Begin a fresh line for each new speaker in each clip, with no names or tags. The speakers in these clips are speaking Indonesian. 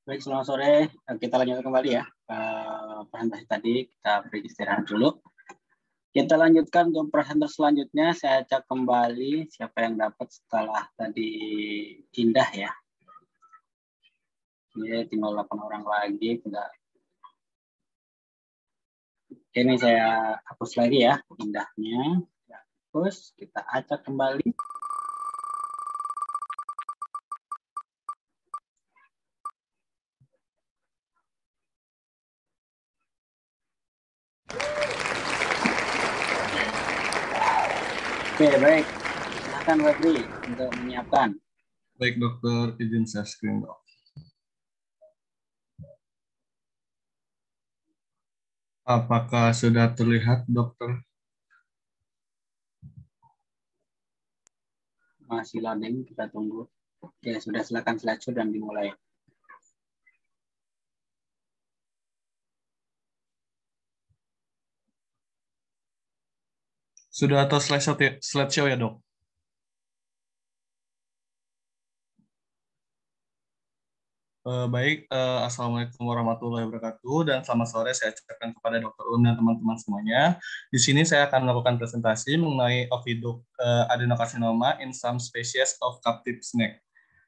Baik, selamat sore. Kita lanjutkan kembali ya. Presentasi tadi kita beri istirahat dulu. Kita lanjutkan untuk presentasi selanjutnya. Saya cek kembali siapa yang dapat setelah tadi Indah ya. Ini tinggal 8 orang lagi. Ini saya hapus lagi ya Indahnya. Hapus, kita acak kembali. Oke, baik. Silakan Febri untuk menyiapkan.
Baik, dokter, izin share screen, dok. Apakah sudah terlihat, dokter?
Masih loading, kita tunggu. Oke, sudah, silakan slideshow dan dimulai.
Sudah atas slideshow ya, dok? Baik, Assalamualaikum warahmatullahi wabarakatuh, dan selamat sore saya ucapkan kepada Dr. Un dan teman-teman semuanya. Di sini saya akan melakukan presentasi mengenai oviduct adenocarcinoma in some species of captive snake.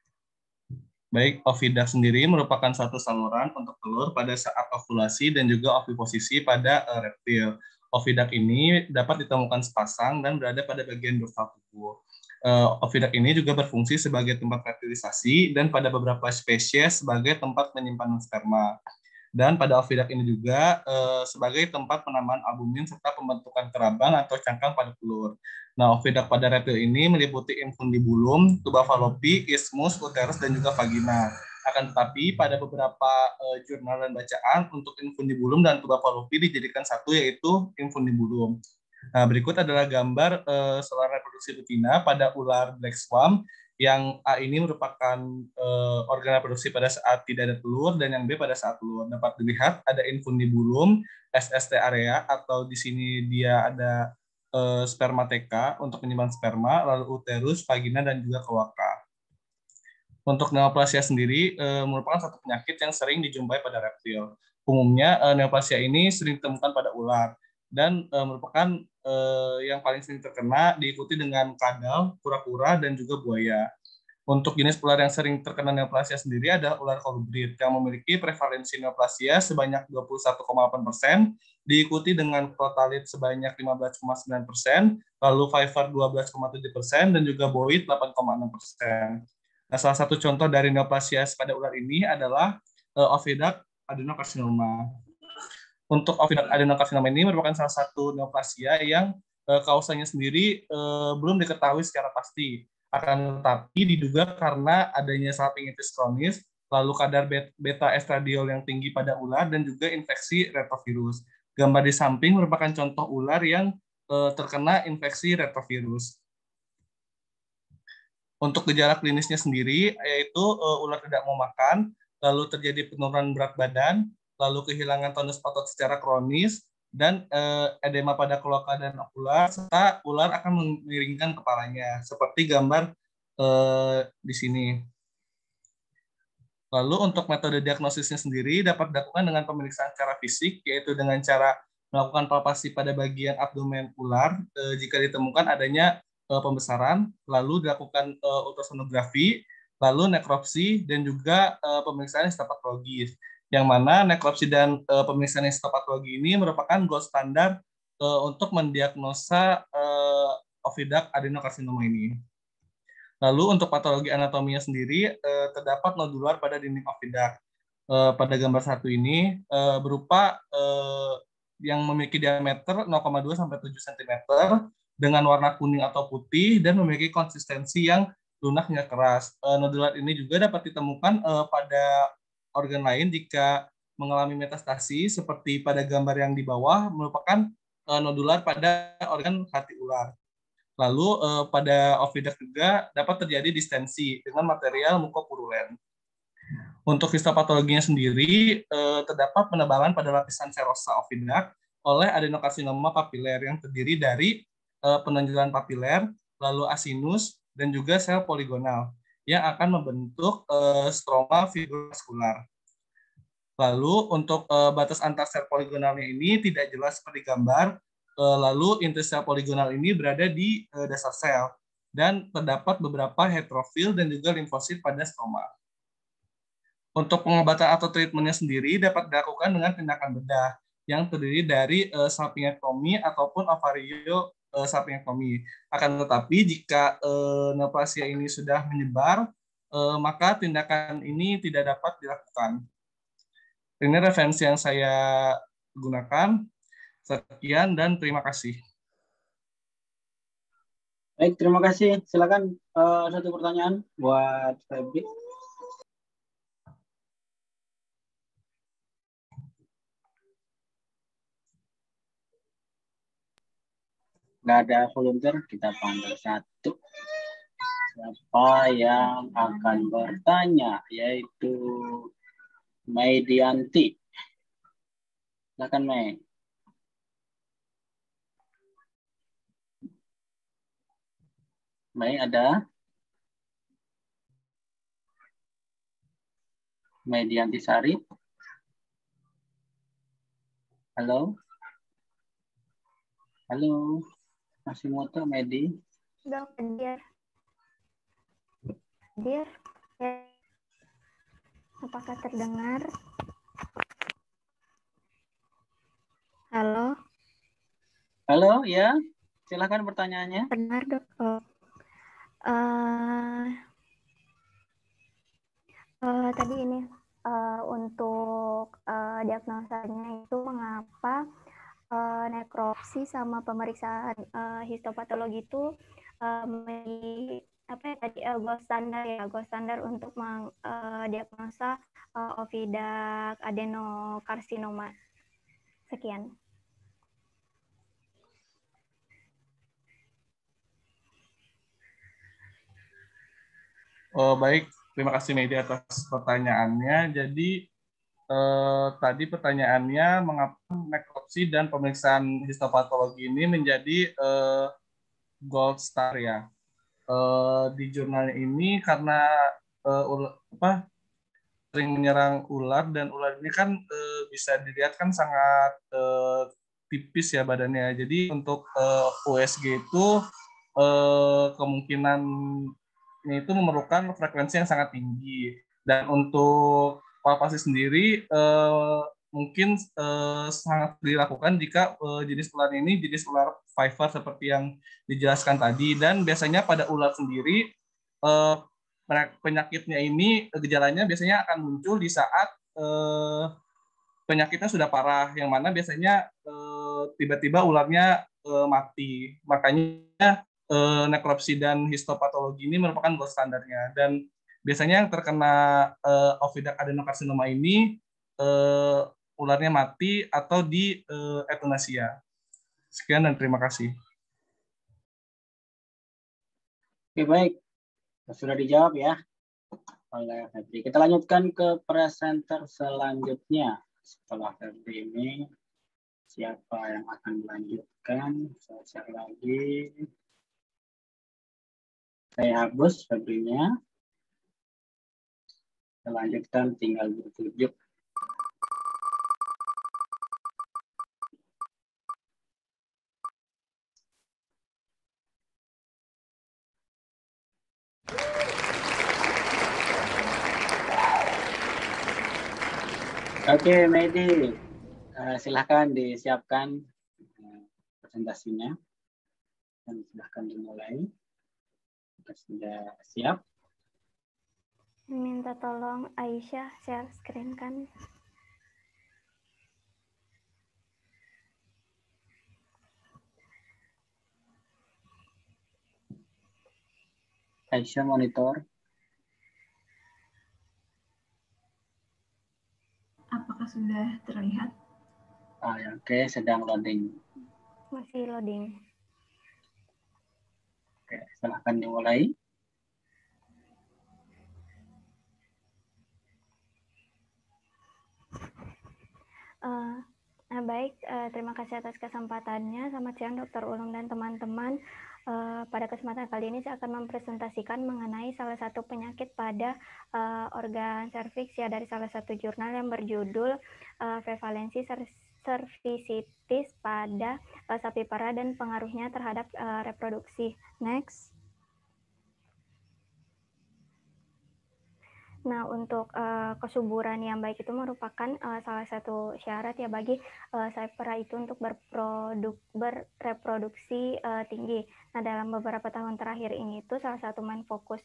Baik, oviduct sendiri merupakan suatu saluran untuk telur pada saat ovulasi dan juga oviposisi pada reptil. Oviduct ini dapat ditemukan sepasang dan berada pada bagian dorsal tubuh. Oviduct ini juga berfungsi sebagai tempat fertilisasi dan pada beberapa spesies sebagai tempat penyimpanan sperma. Dan pada oviduct ini juga sebagai tempat penambahan albumin serta pembentukan kerabang atau cangkang pada telur. Nah, oviduct pada reptil ini meliputi infundibulum, tuba fallopi, isthmus, uterus, dan juga vagina. Akan tetapi pada beberapa jurnal dan bacaan untuk infundibulum dan tuba fallopi dijadikan satu, yaitu infundibulum. Nah, berikut adalah gambar saluran reproduksi betina pada ular black swan, yang A ini merupakan organ reproduksi pada saat tidak ada telur, dan yang B pada saat telur. Dapat dilihat ada infundibulum, SST area, atau di sini dia ada spermateka untuk menyimpan sperma, lalu uterus, vagina, dan juga kloaka. Untuk neoplasia sendiri merupakan satu penyakit yang sering dijumpai pada reptil. Umumnya neoplasia ini sering ditemukan pada ular dan merupakan yang paling sering terkena, diikuti dengan kadal, kura-kura, dan juga buaya. Untuk jenis ular yang sering terkena neoplasia sendiri adalah ular kolibrit yang memiliki prevalensi neoplasia sebanyak 21,8%, diikuti dengan crotalid sebanyak 15,9%, lalu viper 12,7%, dan juga boid 8,6%. Nah, salah satu contoh dari neoplasia pada ular ini adalah oviduct adenocarcinoma. Untuk oviduct adenocarcinoma ini merupakan salah satu neoplasia yang kausanya sendiri belum diketahui secara pasti. Akan tetapi diduga karena adanya salpingitis kronis, lalu kadar beta estradiol yang tinggi pada ular, dan juga infeksi retrovirus. Gambar di samping merupakan contoh ular yang terkena infeksi retrovirus. Untuk gejala klinisnya sendiri, yaitu ular tidak mau makan, lalu terjadi penurunan berat badan, lalu kehilangan tonus otot secara kronis, dan edema pada kloaka dan okular, serta ular akan memiringkan kepalanya, seperti gambar di sini. Lalu untuk metode diagnosisnya sendiri dapat dilakukan dengan pemeriksaan secara fisik, yaitu dengan cara melakukan palpasi pada bagian abdomen ular jika ditemukan adanya pembesaran, lalu dilakukan ultrasonografi, lalu nekropsi, dan juga pemeriksaan histopatologis. Yang mana nekropsi dan pemeriksaan histopatologi ini merupakan gold standar untuk mendiagnosa oviduct adenocarcinoma ini. Lalu untuk patologi anatominya sendiri terdapat nodular pada dinding oviduct. Pada gambar satu ini berupa yang memiliki diameter 0,2 sampai 7 cm dengan warna kuning atau putih dan memiliki konsistensi yang lunak hingga keras. Nodular ini juga dapat ditemukan pada organ lain jika mengalami metastasi, seperti pada gambar yang di bawah merupakan nodular pada organ hati ular. Lalu pada oviduct juga dapat terjadi distensi dengan material mukopurulen. Untuk histopatologinya sendiri, terdapat penebalan pada lapisan serosa oviduct oleh adenocarcinoma papiler yang terdiri dari penonjolan papiler, lalu asinus, dan juga sel poligonal yang akan membentuk stroma fibrobaskular. Lalu untuk batas antar sel poligonalnya ini tidak jelas seperti gambar. Lalu inti sel poligonal ini berada di dasar sel dan terdapat beberapa heterofil dan juga limfosit pada stroma. Untuk pengobatan atau treatmentnya sendiri dapat dilakukan dengan tindakan bedah yang terdiri dari salpingektomi ataupun ovario salpingektomi. Akan tetapi jika neoplasia ini sudah menyebar, maka tindakan ini tidak dapat dilakukan. Ini referensi yang saya gunakan. Sekian dan terima kasih.
Baik, terima kasih. Silakan satu pertanyaan buat Febri. Nggak ada volunteer, kita panggil satu. Siapa yang akan bertanya, yaitu Maidianti. Silakan, Mei. Mei ada? Maidianti Sari. Halo? Halo? Masih moto, Medi?
Dok, Dir. Dir, apakah terdengar? Halo?
Halo, ya. Silakan pertanyaannya.
Terdengar, Dok. Tadi ini untuk diagnosanya itu mengapa nekropsi sama pemeriksaan histopatologi itu gold standar untuk diagnosa ovidak adenokarsinoma. Sekian.
Baik, terima kasih Medi atas pertanyaannya. Jadi tadi pertanyaannya mengapa nekropsi dan pemeriksaan histopatologi ini menjadi gold star ya. Di jurnal ini karena sering menyerang ular dan ular ini kan bisa dilihat kan sangat tipis ya badannya. Jadi untuk USG itu kemungkinan ini itu memerlukan frekuensi yang sangat tinggi. Dan untuk palpasi sendiri mungkin sangat dilakukan jika jenis ular ini jenis ular viper seperti yang dijelaskan tadi. Dan biasanya pada ular sendiri penyakitnya ini gejalanya biasanya akan muncul di saat penyakitnya sudah parah, yang mana biasanya tiba-tiba ularnya mati. Makanya nekropsi dan histopatologi ini merupakan gold standarnya. Dan biasanya yang terkena ovidak adenokarsinoma ini ularnya mati atau di euthanasia. Sekian dan terima kasih.
Oke, baik. Sudah dijawab ya oleh Febri. Kita lanjutkan ke presenter selanjutnya. Setelah Febri ini, siapa yang akan melanjutkan? Saya cek lagi. Saya hapus Febrinya. Kita lanjutkan, tinggal ditunjuk. Oke, Medi, silahkan disiapkan presentasinya dan silahkan dimulai. Kita sudah siap.
Minta tolong Aisyah share screen kan.
Aisyah monitor.
Apakah sudah terlihat?
Oke, sedang loading.
Masih loading.
Oke, silahkan dimulai.
Baik, terima kasih atas kesempatannya. Selamat siang Dr. Ulum dan teman-teman. Pada kesempatan kali ini saya akan mempresentasikan mengenai salah satu penyakit pada organ serviks ya, dari salah satu jurnal yang berjudul Prevalensi Cervicitis pada sapi perah dan pengaruhnya terhadap reproduksi. Next. Nah, untuk kesuburan yang baik itu merupakan salah satu syarat ya bagi sapi perah itu untuk bereproduksi tinggi. Nah, dalam beberapa tahun terakhir ini itu salah satu main fokus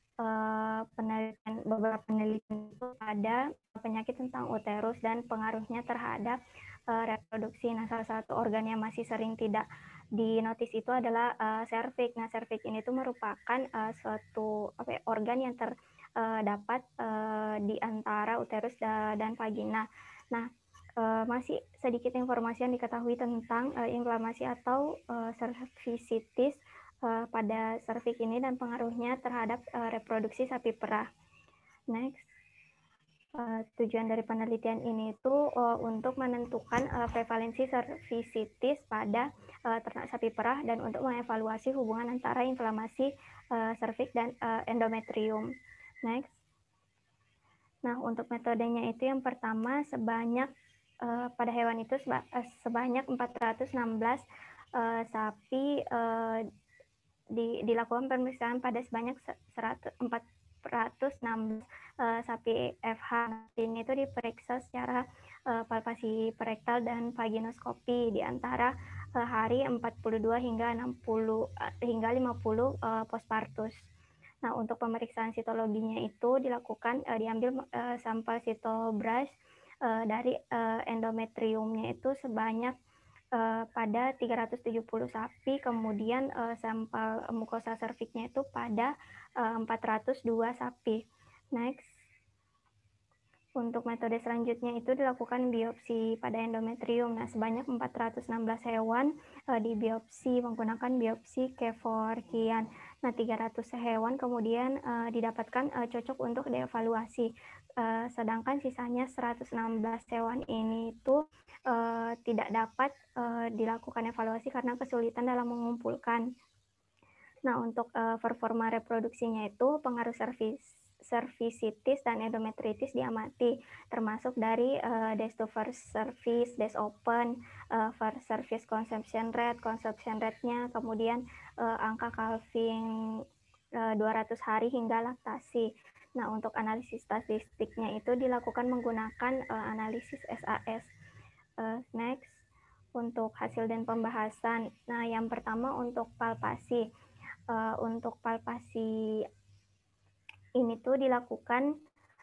beberapa penelitian itu pada penyakit tentang uterus dan pengaruhnya terhadap reproduksi. Nah, salah satu organ yang masih sering tidak dinotis itu adalah serviks. Nah, serviks ini tuh merupakan suatu organ yang dapat di antara uterus dan vagina. Nah, masih sedikit informasi yang diketahui tentang inflamasi atau cervicitis pada serviks ini dan pengaruhnya terhadap reproduksi sapi perah. Next. Tujuan dari penelitian ini itu untuk menentukan prevalensi cervicitis pada ternak sapi perah dan untuk mengevaluasi hubungan antara inflamasi serviks dan endometrium. Next. Nah, untuk metodenya itu yang pertama pada hewan itu sebanyak 416 sapi dilakukan pemeriksaan pada sebanyak 416 sapi FH. Ini itu diperiksa secara palpasi perektal dan vaginoskopi di antara hari 42 hingga 50 postpartus. Nah, untuk pemeriksaan sitologinya itu diambil sampel sitobras dari endometriumnya itu sebanyak pada 370 sapi, kemudian sampel mukosa serviksnya itu pada 402 sapi. Next. Untuk metode selanjutnya itu dilakukan biopsi pada endometrium. Nah, sebanyak 416 hewan dibiopsi menggunakan biopsi Kevorkian. Nah, 300 hewan kemudian didapatkan cocok untuk dievaluasi. Sedangkan sisanya 116 hewan ini itu tidak dapat dilakukan evaluasi karena kesulitan dalam mengumpulkan. Nah, untuk performa reproduksinya itu pengaruh cervicitis dan endometritis diamati, termasuk dari days to first cervix, days open, first cervix conception rate-nya, kemudian angka calving 200 hari hingga laktasi. Nah, untuk analisis statistiknya itu dilakukan menggunakan analisis SAS. Next, untuk hasil dan pembahasan. Nah, yang pertama untuk palpasi. Untuk palpasi ini tuh dilakukan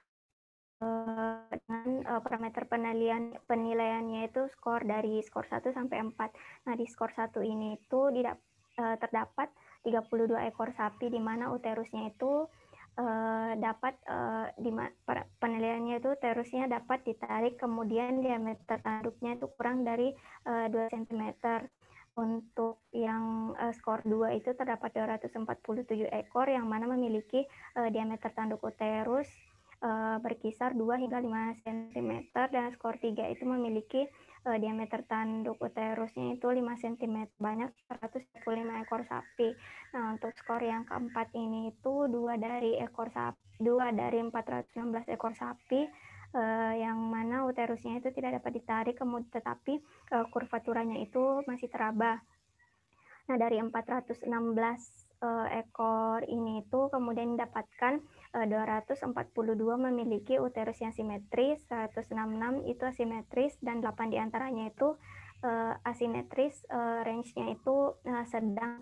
dengan parameter penilaiannya itu dari skor 1 sampai 4. Nah, di skor 1 ini itu terdapat 32 ekor sapi di mana uterusnya itu penilaiannya itu uterusnya dapat ditarik, kemudian diameter tanduknya itu kurang dari 2 cm. Untuk yang skor 2 itu terdapat 247 ekor yang mana memiliki diameter tanduk uterus berkisar 2 hingga 5 cm, dan skor 3 itu memiliki diameter tanduk uterusnya itu 5 cm, banyak 125 ekor sapi. Nah, untuk skor yang keempat ini itu 2 dari 416 ekor sapi yang mana uterusnya itu tidak dapat ditarik, tetapi kurvaturanya itu masih teraba. Nah, dari 416 ekor ini itu kemudian didapatkan 242 memiliki uterus yang simetris, 166 itu asimetris, dan 8 diantaranya itu asimetris, range-nya itu sedang.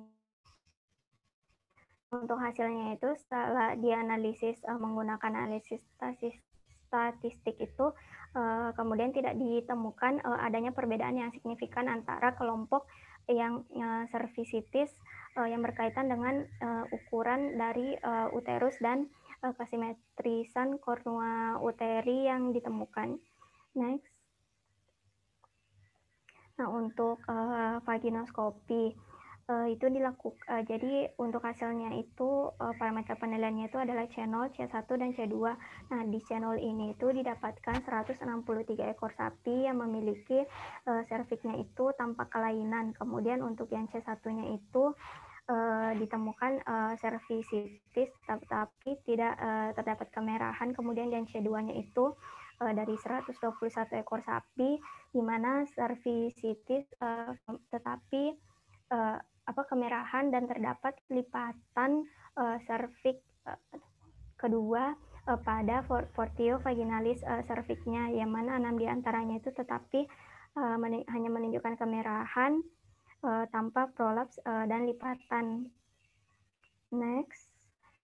Untuk hasilnya itu setelah dianalisis menggunakan analisis statistik itu kemudian tidak ditemukan adanya perbedaan yang signifikan antara kelompok yang cervicitis yang berkaitan dengan ukuran dari uterus dan kesimetrisan kornua uteri yang ditemukan. Next. Nah, untuk vaginoskopi itu dilakukan. Jadi untuk hasilnya itu parameter penilaiannya itu adalah C0, C1 dan C2. Nah, di C0 ini itu didapatkan 163 ekor sapi yang memiliki serviknya itu tanpa kelainan. Kemudian untuk yang C1-nya itu ditemukan servisitis tetapi tidak terdapat kemerahan. Kemudian yang C2-nya itu dari 121 ekor sapi di mana servisitis tetapi kemerahan dan terdapat lipatan serviks kedua pada Fortio vaginalis cervixnya, yang mana 6 diantaranya itu tetapi hanya menunjukkan kemerahan tanpa prolaps dan lipatan. Next.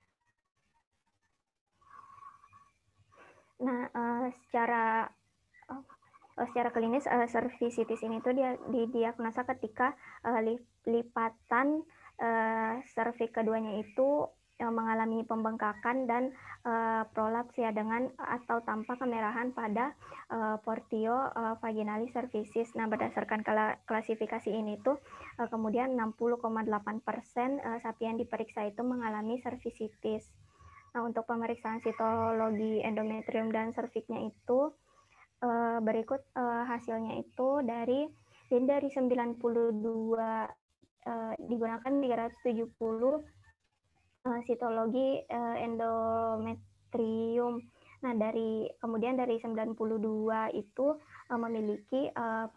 Nah, secara klinis cervicitis ini tuh didiagnosa ketika lipatan serviks keduanya itu mengalami pembengkakan dan prolaps ya, dengan atau tanpa kemerahan pada Fortio vaginalis cervicis. Nah, berdasarkan klasifikasi ini tuh kemudian 60,8% sapi yang diperiksa itu mengalami cervicitis. Nah, untuk pemeriksaan sitologi endometrium dan serviksnya itu berikut hasilnya itu dari 92 digunakan 370 sitologi endometrium. Nah, kemudian dari 92 itu memiliki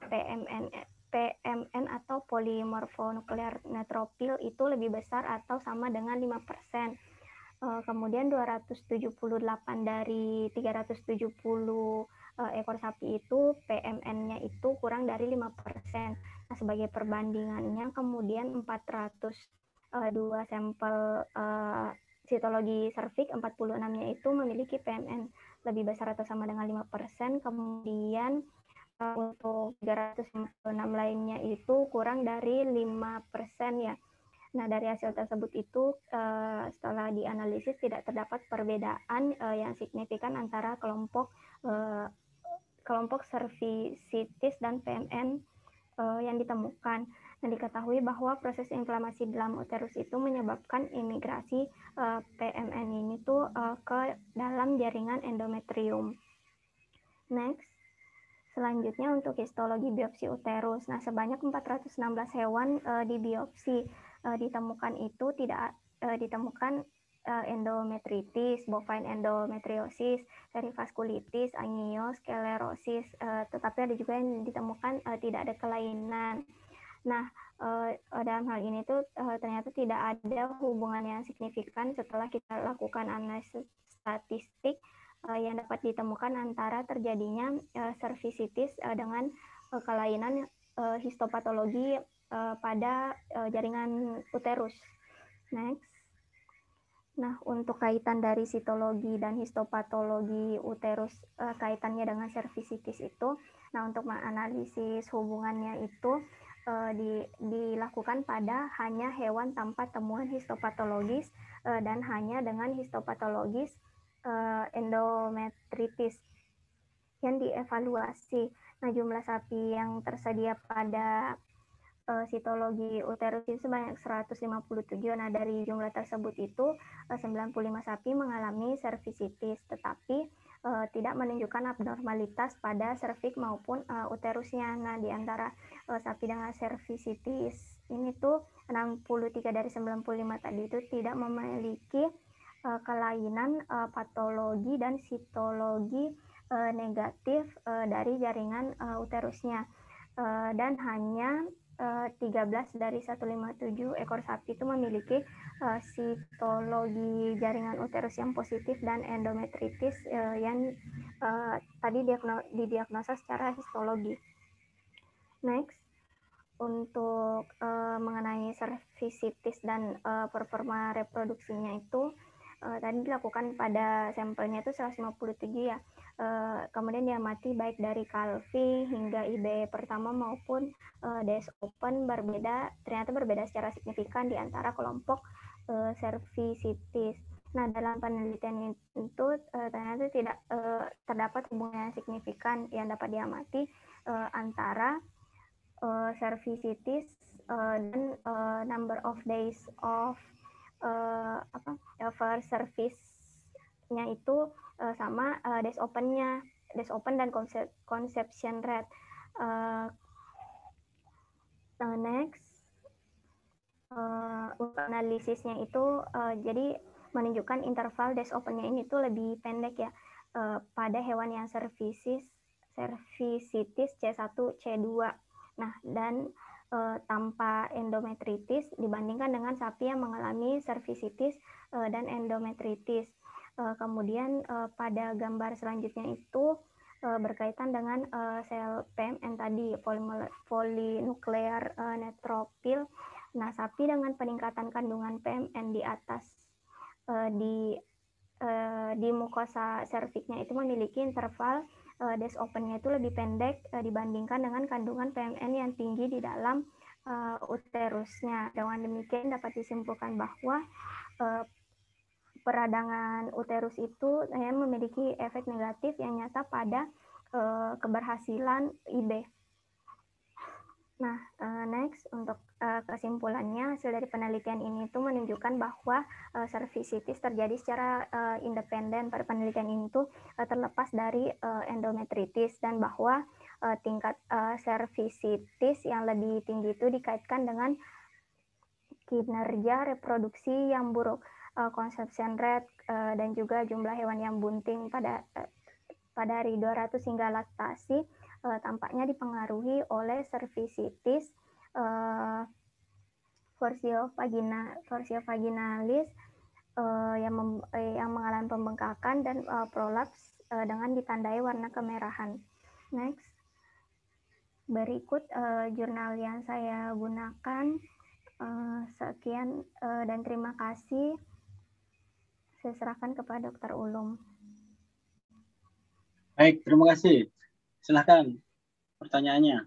PMN atau polimorfonuklear neutropil itu lebih besar atau sama dengan 5%. Kemudian 278 dari 370 ekor sapi itu PMN-nya itu kurang dari 5%. Nah, sebagai perbandingannya kemudian 402 sampel sitologi serviks 46-nya itu memiliki PMN lebih besar atau sama dengan 5%. Kemudian untuk 356 lainnya itu kurang dari 5% ya. Nah, dari hasil tersebut itu setelah dianalisis tidak terdapat perbedaan yang signifikan antara kelompok cervicitis dan PMN yang ditemukan. Nah, diketahui bahwa proses inflamasi dalam uterus itu menyebabkan imigrasi PMN ini tuh ke dalam jaringan endometrium. Next. Selanjutnya untuk histologi biopsi uterus. Nah, sebanyak 416 hewan dibiopsi. Ditemukan itu tidak ditemukan endometritis, bovine endometriosis, perivaskulitis, angiosklerosis, tetapi ada juga yang ditemukan tidak ada kelainan. Nah, dalam hal ini tuh ternyata tidak ada hubungan yang signifikan setelah kita lakukan analisis statistik yang dapat ditemukan antara terjadinya cervicitis dengan kelainan histopatologi pada jaringan uterus. Next. Nah, untuk kaitan dari sitologi dan histopatologi uterus kaitannya dengan cervicitis itu, nah untuk menganalisis hubungannya itu dilakukan pada hanya hewan tanpa temuan histopatologis dan hanya dengan histopatologis endometritis yang dievaluasi. Nah, jumlah sapi yang tersedia pada sitologi uterus itu sebanyak 157. Nah, dari jumlah tersebut itu 95 sapi mengalami cervicitis, tetapi tidak menunjukkan abnormalitas pada serviks maupun uterusnya. Nah, di antara sapi dengan cervicitis ini tuh 63 dari 95 tadi itu tidak memiliki kelainan patologi dan sitologi negatif dari jaringan uterusnya, dan hanya 13 dari 157 ekor sapi itu memiliki sitologi jaringan uterus yang positif dan endometritis yang tadi didiagnosa secara histologi. Next. Untuk mengenai cervicitis dan performa reproduksinya itu tadi dilakukan pada sampelnya itu 157 ya. Kemudian diamati baik dari Calvi hingga IB pertama maupun DS Open ternyata berbeda secara signifikan di antara kelompok cervicitis. Nah, dalam penelitian itu ternyata tidak terdapat hubungan yang signifikan yang dapat diamati antara cervicitis dan number of days of per service-nya itu sama days open-nya, days open dan conception rate. Next, untuk analisisnya itu jadi menunjukkan interval days open-nya ini tuh lebih pendek ya pada hewan yang cervicitis C1, C2. Nah, dan tanpa endometritis dibandingkan dengan sapi yang mengalami cervicitis dan endometritis. Kemudian pada gambar selanjutnya itu berkaitan dengan sel PMN tadi, polinuklear neutropil. Nah, sapi dengan peningkatan kandungan PMN di atas di mukosa cervixnya itu memiliki interval days open-nya itu lebih pendek dibandingkan dengan kandungan PMN yang tinggi di dalam uterusnya. Dengan demikian dapat disimpulkan bahwa peradangan uterus itu memiliki efek negatif yang nyata pada keberhasilan IB. Nah, next untuk kesimpulannya, hasil dari penelitian ini itu menunjukkan bahwa cervicitis terjadi secara independen pada penelitian ini tuh terlepas dari endometritis, dan bahwa tingkat cervicitis yang lebih tinggi itu dikaitkan dengan kinerja reproduksi yang buruk, conception rate, dan juga jumlah hewan yang bunting pada hari 200 hingga laktasi tampaknya dipengaruhi oleh cervicitis vaginalis yang mengalami pembengkakan dan prolaps dengan ditandai warna kemerahan. Next, berikut jurnal yang saya gunakan. Sekian dan terima kasih. Saya serahkan kepada Dr. Ulum.
Baik, terima kasih. Silahkan pertanyaannya.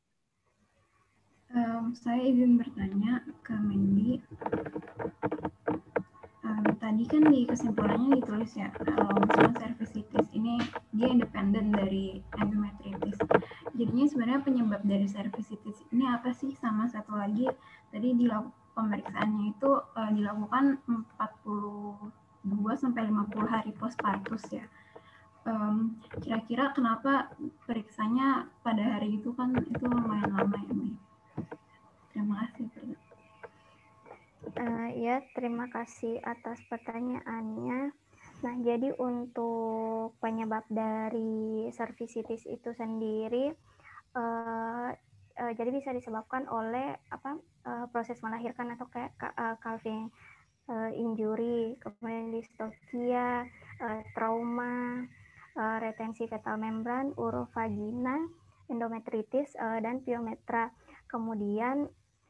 Saya izin bertanya ke Mendy. Tadi kan di kesimpulannya ditulis ya, kalau misalnya cervicitis ini dia independen dari endometritis. Jadinya sebenarnya penyebab dari cervicitis ini apa sih? Sama satu lagi, tadi di pemeriksaannya itu dilakukan 42 sampai 50 hari postpartus ya. Kira-kira kenapa periksanya pada hari itu kan itu lumayan lama ya, Mei? Terima kasih.
Ya, terima kasih atas pertanyaannya. Nah, jadi untuk penyebab dari cervicitis itu sendiri, jadi bisa disebabkan oleh proses melahirkan atau kayak calving injury, kemudian distokia, trauma, retensi fetal membran, urovagina, endometritis, dan pyometra. Kemudian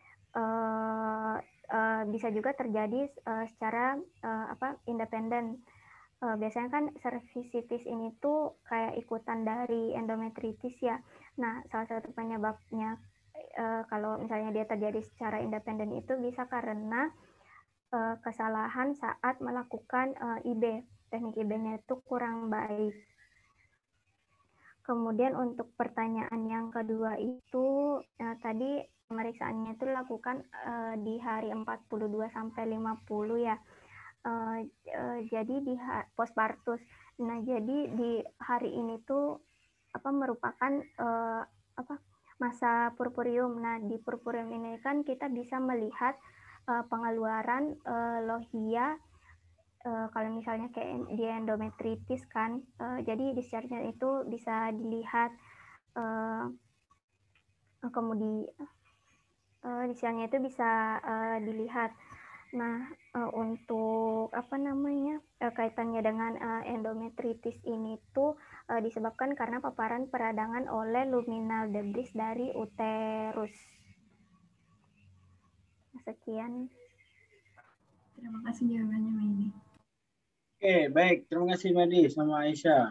bisa juga terjadi secara independen. Biasanya kan cervicitis ini tuh kayak ikutan dari endometritis ya. Nah, salah satu penyebabnya kalau misalnya dia terjadi secara independen itu bisa karena kesalahan saat melakukan IB. Teknik IB-nya itu kurang baik. Kemudian untuk pertanyaan yang kedua itu tadi pemeriksaannya itu dilakukan di hari 42 sampai 50 ya. Jadi di postpartus. Nah, jadi di hari ini tuh merupakan masa purpurium. Nah, di purpurium ini kan kita bisa melihat pengeluaran lohia. Kalau misalnya kayak di endometritis kan, jadi discharge-nya itu bisa dilihat, kemudian discharge-nya itu bisa dilihat. Nah, untuk kaitannya dengan endometritis ini tuh disebabkan karena paparan peradangan oleh luminal debris dari uterus. Sekian.
Terima kasih jawabannya, Mendy.
Oke, baik. Terima kasih Mendy sama Aisyah.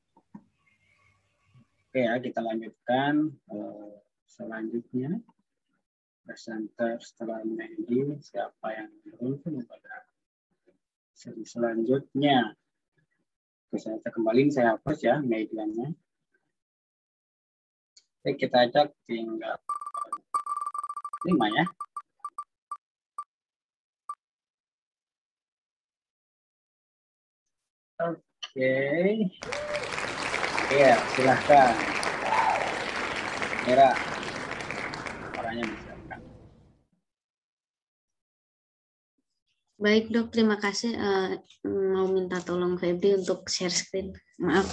Oke ya, kita lanjutkan selanjutnya. Presenter setelah Mendy, siapa yang beruntung pada sesi selanjutnya. Oke, saya kembali, saya hapus ya medianya. Oke, kita ajak tinggal 5 ya. Oke. Ya, silahkan. Mira, orangnya disiapkan.
Baik dok, terima kasih. Mau minta tolong Febri untuk share screen. Maaf.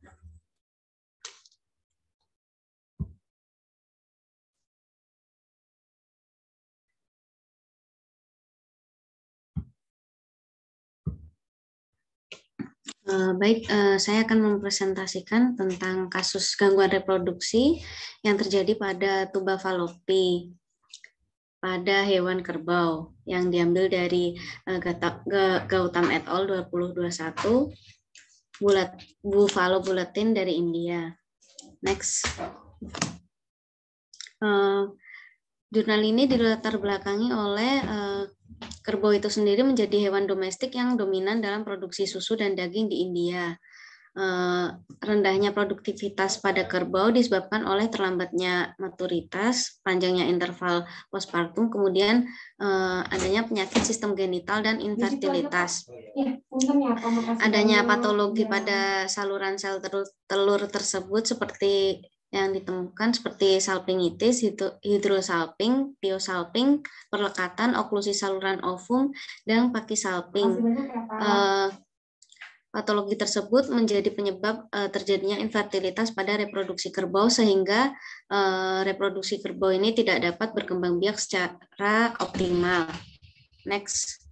Baik, saya akan mempresentasikan tentang kasus gangguan reproduksi yang terjadi pada tuba fallopi pada hewan kerbau yang diambil dari Gautam et al. 2021, Buffalo Bulletin dari India. Next. Jurnal ini dilatar belakangi oleh kerbau itu sendiri menjadi hewan domestik yang dominan dalam produksi susu dan daging di India. Rendahnya produktivitas pada kerbau disebabkan oleh terlambatnya maturitas, panjangnya interval postpartum, kemudian adanya penyakit sistem genital dan infertilitas. Adanya patologi pada saluran sel telur tersebut seperti yang ditemukan seperti salpingitis, hidrosalping, piosalping, perlekatan, oklusi saluran ovum, dan pakisalping. Patologi tersebut menjadi penyebab terjadinya infertilitas pada reproduksi kerbau sehingga reproduksi kerbau ini tidak dapat berkembang biak secara optimal. Next.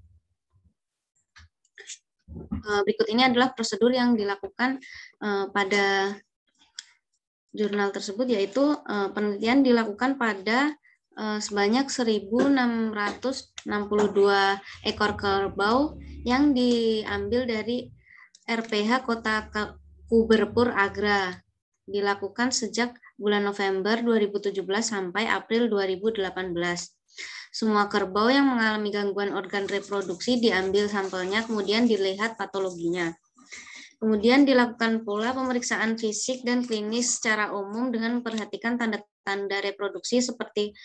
Berikut ini adalah prosedur yang dilakukan pada jurnal tersebut, yaitu penelitian dilakukan pada sebanyak 1.662 ekor kerbau yang diambil dari RPH Kota Kuberpur Agra. Dilakukan sejak bulan November 2017 sampai April 2018. Semua kerbau yang mengalami gangguan organ reproduksi diambil sampelnya, kemudian dilihat patologinya. Kemudian dilakukan pula pemeriksaan fisik dan klinis secara umum dengan memperhatikan tanda-tanda reproduksi seperti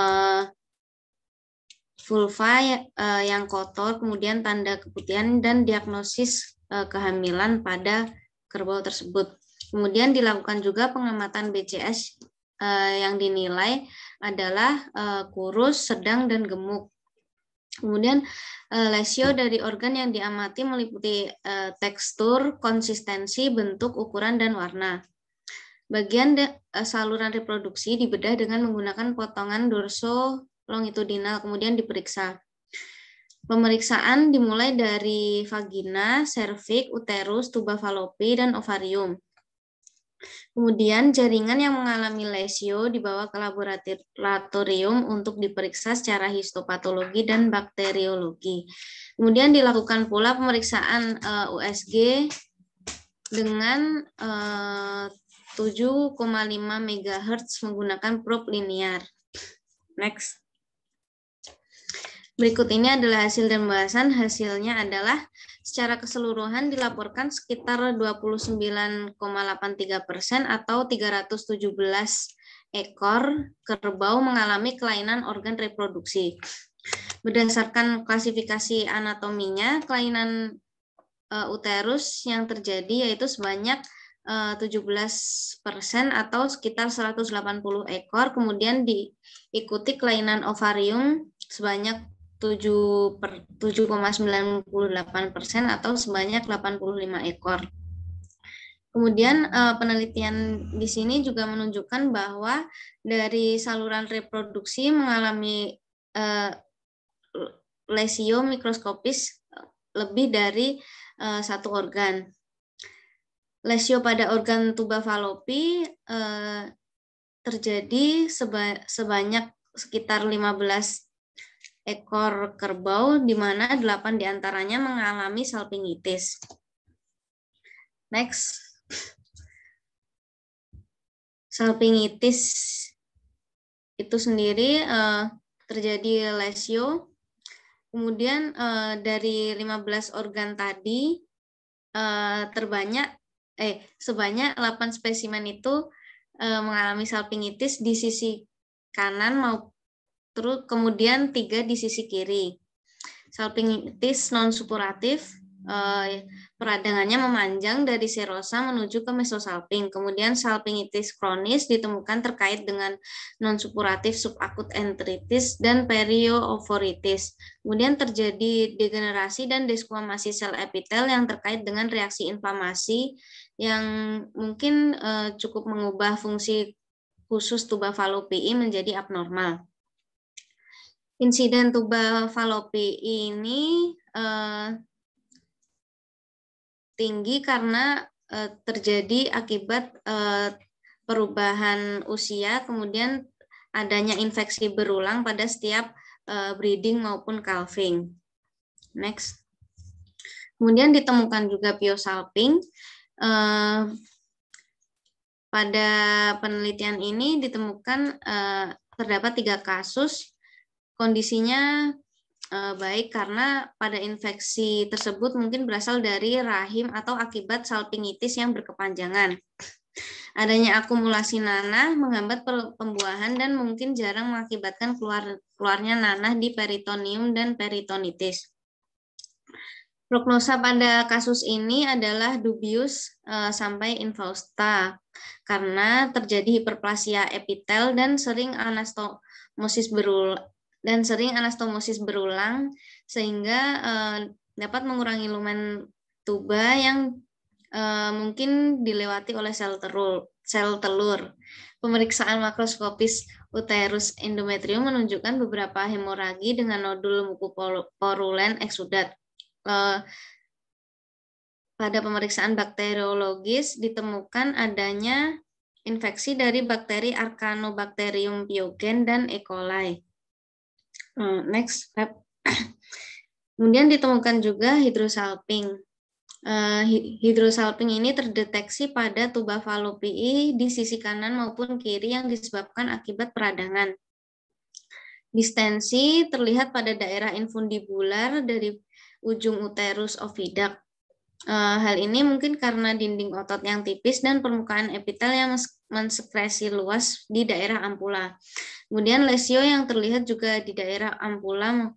vulva yang kotor, kemudian tanda keputihan dan diagnosis kehamilan pada kerbau tersebut. Kemudian dilakukan juga pengamatan BCS yang dinilai adalah kurus, sedang, dan gemuk. Kemudian lesio dari organ yang diamati meliputi tekstur, konsistensi, bentuk, ukuran, dan warna. Bagian saluran reproduksi dibedah dengan menggunakan potongan dorso longitudinal, kemudian diperiksa. Pemeriksaan dimulai dari vagina, serviks, uterus, tuba fallopi, dan ovarium. Kemudian jaringan yang mengalami lesio dibawa ke laboratorium untuk diperiksa secara histopatologi dan bakteriologi. Kemudian dilakukan pula pemeriksaan USG dengan 7,5 MHz menggunakan probe linear. Next. Berikut ini adalah hasil dan bahasan. Hasilnya adalah secara keseluruhan dilaporkan sekitar 29,83% atau 317 ekor kerbau mengalami kelainan organ reproduksi. Berdasarkan klasifikasi anatominya, kelainan uterus yang terjadi yaitu sebanyak 17% atau sekitar 180 ekor, kemudian diikuti kelainan ovarium sebanyak 7,98% atau sebanyak 85 ekor. Kemudian penelitian di sini juga menunjukkan bahwa dari saluran reproduksi mengalami lesio mikroskopis lebih dari satu organ. Lesio pada organ tuba fallopi terjadi sebanyak sekitar 15 ekor kerbau, di mana 8 diantaranya mengalami salpingitis. Next. Salpingitis itu sendiri terjadi lesio. Kemudian dari 15 organ tadi sebanyak 8 spesimen itu mengalami salpingitis di sisi kanan terus kemudian 3 di sisi kiri. Salpingitis non-supuratif, peradangannya memanjang dari serosa menuju ke mesosalping. Kemudian salpingitis kronis ditemukan terkait dengan non-supuratif subakut enteritis dan perioovoritis. Kemudian terjadi degenerasi dan desquamasi sel epitel yang terkait dengan reaksi inflamasi yang mungkin cukup mengubah fungsi khusus tuba Fallopii menjadi abnormal. Insiden tuba Fallopii ini tinggi karena terjadi akibat perubahan usia, kemudian adanya infeksi berulang pada setiap breeding maupun calving. Next. Kemudian ditemukan juga piosalping. Pada penelitian ini ditemukan terdapat 3 kasus. Kondisinya baik karena pada infeksi tersebut mungkin berasal dari rahim atau akibat salpingitis yang berkepanjangan. Adanya akumulasi nanah menghambat pembuahan dan mungkin jarang mengakibatkan keluarnya nanah di peritoneum dan peritonitis. Prognosa pada kasus ini adalah dubius sampai infausta karena terjadi hiperplasia epitel dan sering anastomosis berulang sehingga dapat mengurangi lumen tuba yang mungkin dilewati oleh sel telur. Pemeriksaan makroskopis uterus endometrium menunjukkan beberapa hemoragi dengan nodul mukoporulen eksudat. Pada pemeriksaan bakteriologis ditemukan adanya infeksi dari bakteri Arcanobacterium pyogen dan E. coli. Next step. Kemudian ditemukan juga hidrosalping. Hidrosalping ini terdeteksi pada tuba Fallopii di sisi kanan maupun kiri yang disebabkan akibat peradangan. Distensi terlihat pada daerah infundibular dari ujung uterus oviduct. Hal ini mungkin karena dinding otot yang tipis dan permukaan epitel yang mensekresi luas di daerah ampula. Kemudian lesio yang terlihat juga di daerah ampula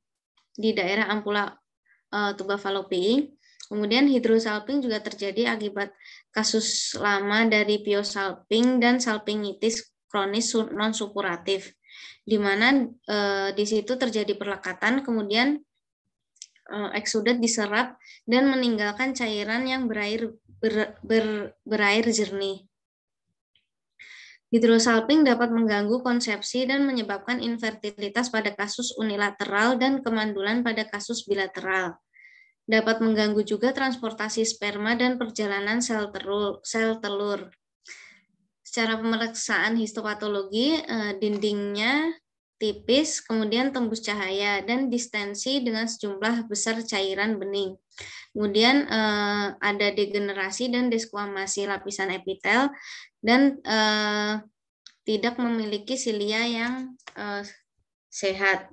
tuba Fallopii. Kemudian hidrosalping juga terjadi akibat kasus lama dari piosalping dan salpingitis kronis non-supuratif, di mana di situ terjadi perlekatan, kemudian eksudat diserap dan meninggalkan cairan yang berair jernih. Hidrosalping dapat mengganggu konsepsi dan menyebabkan infertilitas pada kasus unilateral dan kemandulan pada kasus bilateral. Dapat mengganggu juga transportasi sperma dan perjalanan sel telur. Secara pemeriksaan histopatologi, dindingnya tipis, kemudian tembus cahaya, dan distensi dengan sejumlah besar cairan bening. Kemudian ada degenerasi dan desquamasi lapisan epitel, dan tidak memiliki silia yang sehat.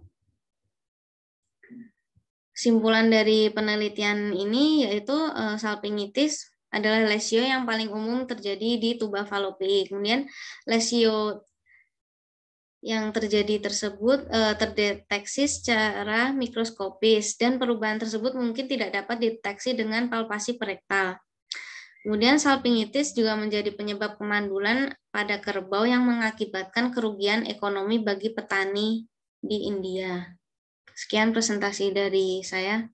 Kesimpulan dari penelitian ini yaitu salpingitis adalah lesio yang paling umum terjadi di tuba Fallopii. Kemudian lesio yang terjadi tersebut terdeteksi secara mikroskopis dan perubahan tersebut mungkin tidak dapat dideteksi dengan palpasi perektal. Kemudian salpingitis juga menjadi penyebab kemandulan pada kerbau yang mengakibatkan kerugian ekonomi bagi petani di India. Sekian presentasi dari saya.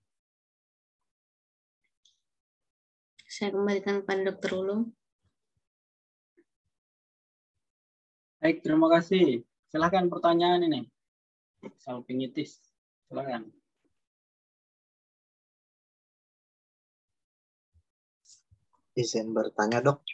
Saya kembalikan kepada Dr. Ulum.
Baik, terima kasih. Silakan pertanyaan ini. Salpingitis. Silakan.
Izin bertanya, Dok.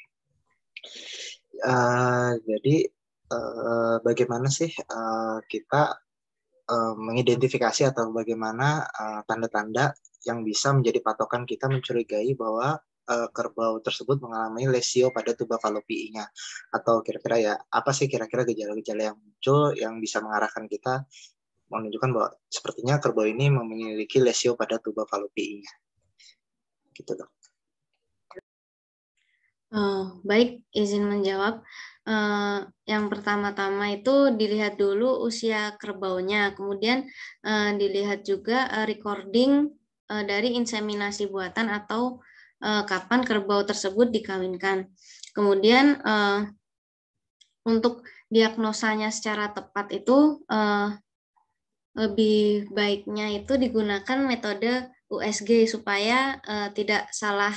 Jadi bagaimana sih kita mengidentifikasi atau bagaimana tanda-tanda yang bisa menjadi patokan kita mencurigai bahwa kerbau tersebut mengalami lesio pada tuba Fallopii-nya, atau kira-kira ya apa sih kira-kira gejala-gejala yang muncul yang bisa mengarahkan kita menunjukkan bahwa sepertinya kerbau ini memiliki lesio pada tuba Fallopii-nya, gitu, Dok.
Baik, izin menjawab. Yang pertama-tama itu dilihat dulu usia kerbaunya, kemudian dilihat juga recording dari inseminasi buatan atau kapan kerbau tersebut dikawinkan. Kemudian untuk diagnosanya secara tepat itu lebih baiknya itu digunakan metode USG supaya tidak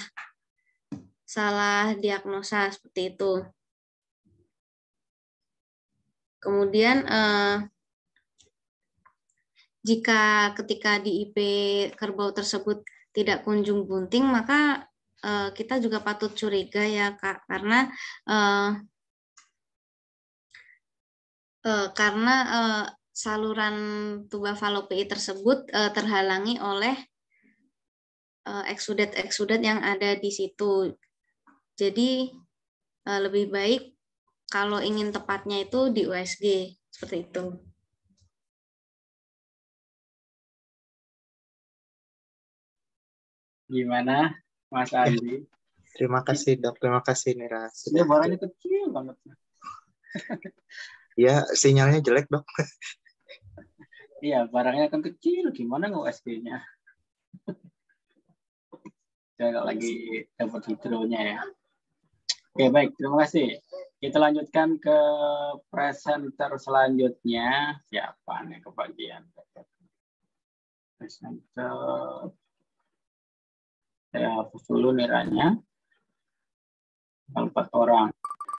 salah diagnosa seperti itu. Kemudian jika ketika di IP kerbau tersebut tidak kunjung bunting, maka kita juga patut curiga ya Kak, karena saluran tuba fallopi tersebut terhalangi oleh eksudat yang ada di situ. Jadi lebih baik kalau ingin tepatnya itu di USG, seperti itu.
Gimana, Mas Andi?
Terima kasih, Dok. Terima kasih, Nira.
Ini barangnya kecil banget.
Ya, sinyalnya jelek, Dok.
Iya, barangnya kan kecil. Gimana nggak USG-nya? Saya lagi dapat hidronya ya. Oke, baik. Terima kasih. Kita lanjutkan ke presenter selanjutnya. Siapa nih kebagian? Presenter. Saya hapus dulu Niranya. 4 orang.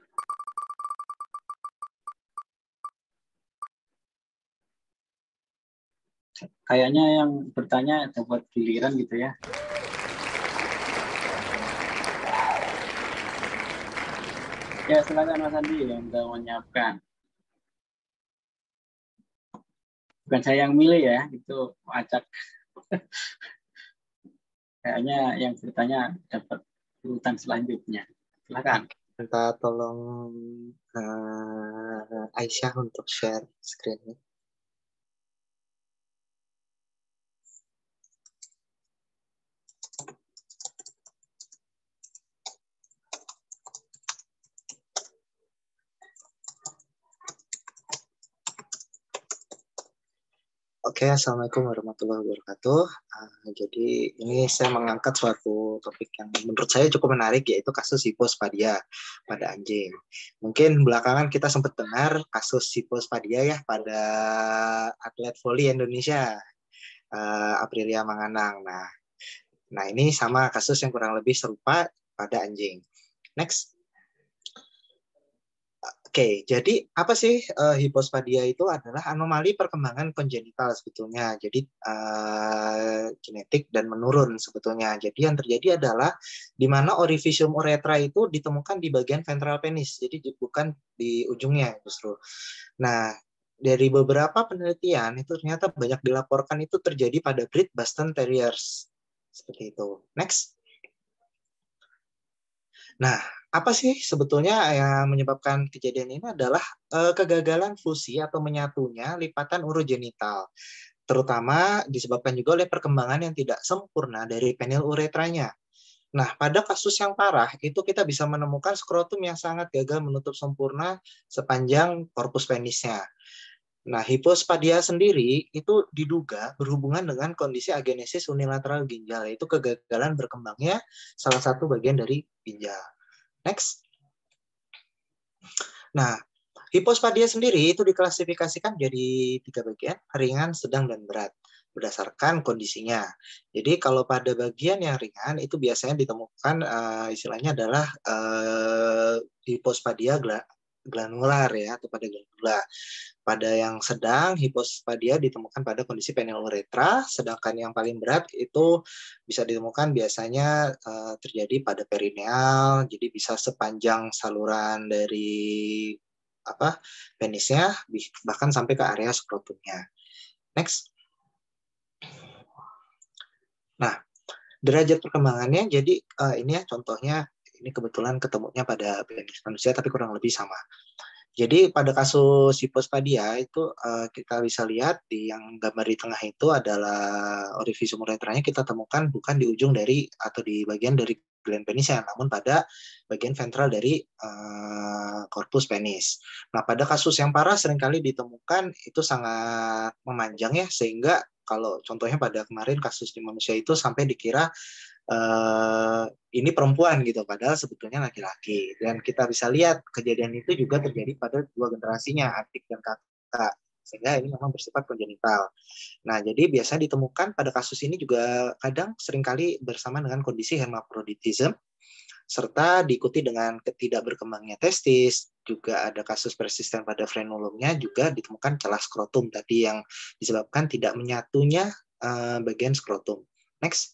Kayaknya yang bertanya dapat giliran gitu ya. Ya, silakan Mas Andi yang sudah menyiapkan. Bukan saya yang milih ya, itu acak. Kayaknya yang bertanya dapat urutan selanjutnya. Silakan.
Minta tolong Aisyah untuk share screen-nya. Oke, Assalamualaikum warahmatullahi wabarakatuh. Jadi ini saya mengangkat suatu topik yang menurut saya cukup menarik, yaitu kasus hipospadia pada anjing. Mungkin belakangan kita sempat dengar kasus hipospadia ya pada atlet voli Indonesia, Aprilia Manganang. Nah ini sama kasus yang kurang lebih serupa pada anjing. Next. Oke, jadi apa sih hipospadia itu adalah anomali perkembangan kongenital sebetulnya. Jadi genetik dan menurun sebetulnya. Jadi yang terjadi adalah di mana orifisium uretra itu ditemukan di bagian ventral penis. Jadi bukan di ujungnya justru. Nah, dari beberapa penelitian itu ternyata banyak dilaporkan itu terjadi pada Great Boston Terriers. Seperti itu. Next. Nah, apa sih sebetulnya yang menyebabkan kejadian ini adalah kegagalan fusi atau menyatunya lipatan urogenital, terutama disebabkan juga oleh perkembangan yang tidak sempurna dari penil uretranya. Nah, pada kasus yang parah itu kita bisa menemukan skrotum yang sangat gagal menutup sempurna sepanjang korpus penisnya. Nah, hipospadia sendiri itu diduga berhubungan dengan kondisi agenesis unilateral ginjal, yaitu kegagalan berkembangnya salah satu bagian dari ginjal. Next. Nah, hipospadia sendiri itu diklasifikasikan jadi 3 bagian, ringan, sedang, dan berat, berdasarkan kondisinya. Jadi kalau pada bagian yang ringan itu biasanya ditemukan istilahnya adalah hipospadia granular ya, atau pada glandula. Pada yang sedang, hipospadia ditemukan pada kondisi penil uretra, sedangkan yang paling berat itu bisa ditemukan biasanya terjadi pada perineal, jadi bisa sepanjang saluran dari penisnya, bahkan sampai ke area skrotumnya. Next. Nah, derajat perkembangannya, jadi ini ya contohnya, ini kebetulan ketemunya pada penis manusia, tapi kurang lebih sama. Jadi pada kasus hipospadia itu kita bisa lihat di yang gambar di tengah itu adalah orifisium uretranya kita temukan bukan di ujung dari atau di bagian dari gland penisnya, namun pada bagian ventral dari korpus penis. Nah, pada kasus yang parah seringkali ditemukan itu sangat memanjang ya, sehingga kalau contohnya pada kemarin kasus di manusia itu sampai dikira ini perempuan gitu, padahal sebetulnya laki-laki. Dan kita bisa lihat kejadian itu juga terjadi pada dua generasinya, adik dan kakak, sehingga ini memang bersifat kongenital. Nah, jadi biasanya ditemukan pada kasus ini juga kadang seringkali bersama dengan kondisi hermaphroditism, serta diikuti dengan ketidak berkembangnya testis, juga ada kasus persisten pada frenulumnya, juga ditemukan celah skrotum tadi yang disebabkan tidak menyatunya bagian skrotum. Next.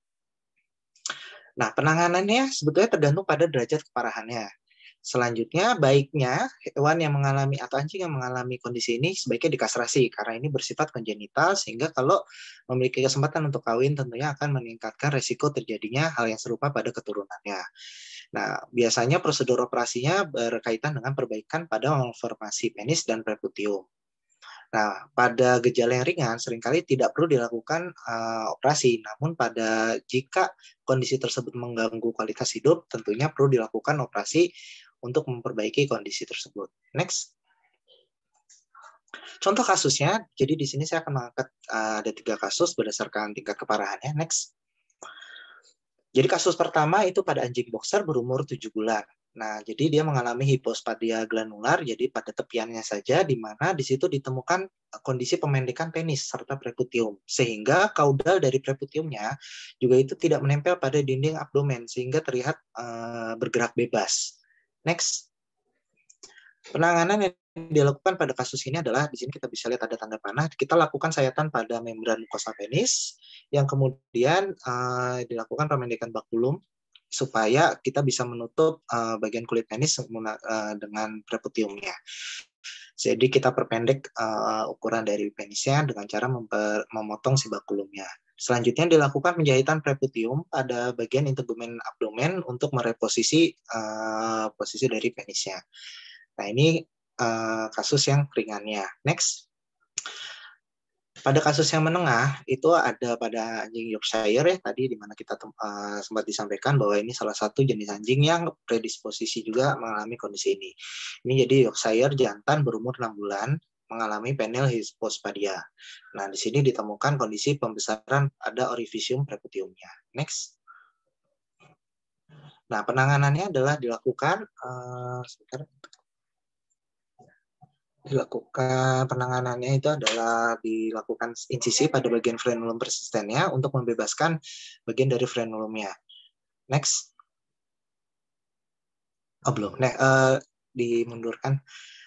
Nah, penanganannya sebetulnya tergantung pada derajat keparahannya. Selanjutnya, baiknya hewan yang mengalami atau anjing yang mengalami kondisi ini sebaiknya dikastrasi karena ini bersifat kongenital, sehingga kalau memiliki kesempatan untuk kawin tentunya akan meningkatkan resiko terjadinya hal yang serupa pada keturunannya. Nah, biasanya prosedur operasinya berkaitan dengan perbaikan pada malformasi penis dan preputium. Nah, pada gejala yang ringan seringkali tidak perlu dilakukan operasi, namun jika kondisi tersebut mengganggu kualitas hidup, tentunya perlu dilakukan operasi untuk memperbaiki kondisi tersebut. Next. Contoh kasusnya, jadi di sini saya akan mengangkat ada 3 kasus berdasarkan tingkat keparahannya. Next. Jadi kasus pertama itu pada anjing boxer berumur 7 bulan. Nah, jadi dia mengalami hipospadia granular, jadi pada tepiannya saja, di mana di situ ditemukan kondisi pemendekan penis serta preputium, sehingga kaudal dari preputiumnya juga itu tidak menempel pada dinding abdomen, sehingga terlihat bergerak bebas. Next. Penanganan yang dilakukan pada kasus ini adalah, di sini kita bisa lihat ada tanda panah, kita lakukan sayatan pada membran mukosa penis, yang kemudian dilakukan pemendekan bakulum, supaya kita bisa menutup bagian kulit penis dengan preputiumnya. Jadi kita perpendek ukuran dari penisnya dengan cara memotong si bakulumnya. Selanjutnya dilakukan penjahitan preputium pada bagian integumen abdomen untuk mereposisi posisi dari penisnya. Nah, ini kasus yang ringannya. Next. Pada kasus yang menengah, itu ada pada anjing Yorkshire ya, tadi di mana kita sempat disampaikan bahwa ini salah satu jenis anjing yang predisposisi juga mengalami kondisi ini. Ini jadi Yorkshire jantan berumur 6 bulan, mengalami penile hipospadia. Nah, di sini ditemukan kondisi pembesaran pada orifisium preputiumnya. Next. Nah, penanganannya adalah dilakukan penanganannya itu adalah dilakukan insisi pada bagian frenulum persistennya untuk membebaskan bagian dari frenulumnya. Next. Oh, belum. Dimundurkan.